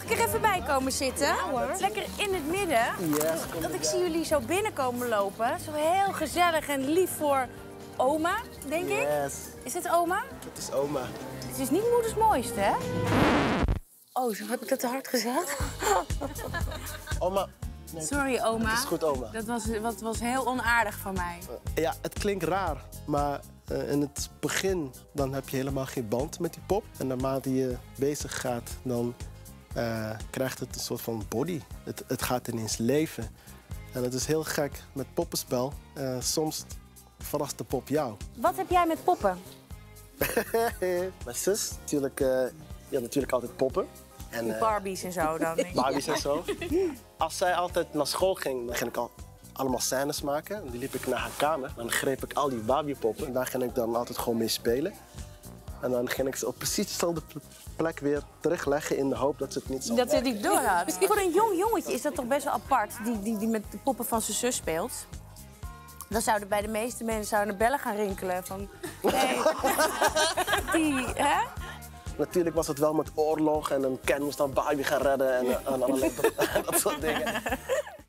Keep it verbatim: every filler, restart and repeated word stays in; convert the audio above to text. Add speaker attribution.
Speaker 1: ik er even bij komen zitten? Ja, hoor. Lekker in het midden.
Speaker 2: Yes,
Speaker 1: dat ik zie jullie zo binnenkomen lopen. Zo heel gezellig en lief voor oma, denk ik.
Speaker 2: Yes.
Speaker 1: Is dit oma?
Speaker 2: Het is oma.
Speaker 1: Het is niet moeders mooiste, hè? Oh, zo heb ik dat te hard gezegd?
Speaker 2: Oma. Nee,
Speaker 1: Sorry, oma.
Speaker 2: Het is goed, oma.
Speaker 1: Dat was, dat was heel onaardig van mij.
Speaker 2: Uh, ja, het klinkt raar, maar uh, in het begin dan heb je helemaal geen band met die pop. En naarmate je bezig gaat, dan uh, krijgt het een soort van body. Het, het gaat ineens leven. En het is heel gek met poppenspel. Uh, soms verrast de pop jou.
Speaker 1: Wat heb jij met poppen?
Speaker 2: Mijn zus, natuurlijk, uh, ja, natuurlijk altijd poppen. En, uh,
Speaker 1: Barbies en zo dan, denk ik.
Speaker 2: Barbies en zo. Als zij altijd naar school ging, dan ging ik al allemaal scènes maken. En die liep ik naar haar kamer. Dan greep ik al die Barbie-poppen en daar ging ik dan altijd gewoon mee spelen. En dan ging ik ze op precies dezelfde plek weer terugleggen in de hoop dat ze het niet zou
Speaker 1: Dat ze het niet door had. Voor een jong jongetje is dat toch best wel apart, die, die, die met de poppen van zijn zus speelt. Dan zouden bij de meeste mensen zouden de bellen gaan rinkelen van... Hey, die, hè?
Speaker 2: Natuurlijk was het wel met oorlog en een Ken moest dan Barbie gaan redden en, en allerlei dat soort dingen.